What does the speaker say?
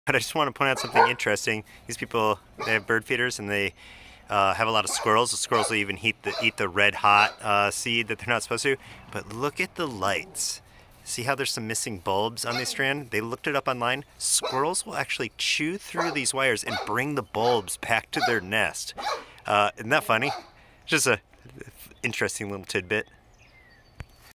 But I just want to point out something interesting. These people, they have bird feeders and they have a lot of squirrels. The squirrels will even eat the red hot seed that they're not supposed to. But look at the lights. See how there's some missing bulbs on this strand? They looked it up online. Squirrels will actually chew through these wires and bring the bulbs back to their nest. Isn't that funny? Just a interesting little tidbit.